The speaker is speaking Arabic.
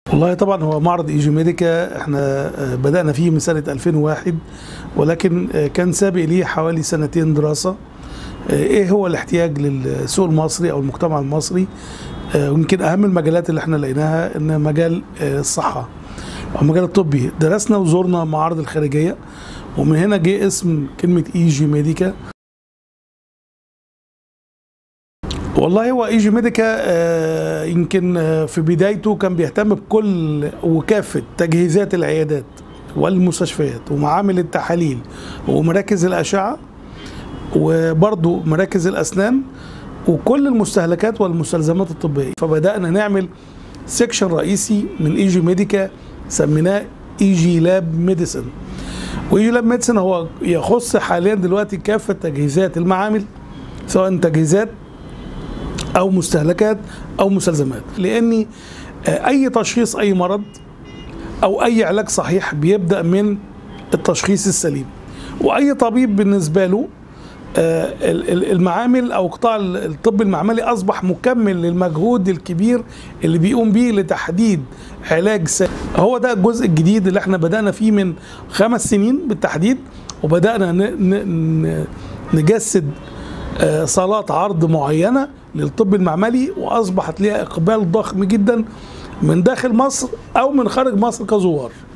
والله طبعا هو معرض ايجي ميديكا احنا بدأنا فيه من سنة 2001، ولكن كان سابق ليه حوالي سنتين دراسة. ايه هو الاحتياج للسوق المصري او المجتمع المصري. ويمكن اهم المجالات اللي احنا لقيناها ان مجال الصحة او المجال الطبي. درسنا وزورنا معارض الخارجية، ومن هنا جه اسم كلمة ايجي ميديكا. والله هو ايجي ميديكا يمكن في بدايته كان بيهتم بكل وكافة تجهيزات العيادات والمستشفيات ومعامل التحاليل ومراكز الأشعة وبرضه مراكز الأسنان وكل المستهلكات والمستلزمات الطبية. فبدأنا نعمل سيكشن رئيسي من ايجي ميديكا سميناه ايجي لاب ميديسن. وايجي لاب ميديسن هو يخص حاليا دلوقتي كافة تجهيزات المعامل، سواء تجهيزات أو مستهلكات أو مستلزمات، لأن أي تشخيص أي مرض أو أي علاج صحيح بيبدأ من التشخيص السليم. وأي طبيب بالنسبة له المعامل أو قطاع الطب المعملي أصبح مكمل للمجهود الكبير اللي بيقوم به لتحديد علاج سليم. هو ده الجزء الجديد اللي احنا بدأنا فيه من 5 سنين بالتحديد، وبدأنا نجسد صالات عرض معينة للطب المعملي، وأصبحت لها إقبال ضخم جدا من داخل مصر أو من خارج مصر كزوار.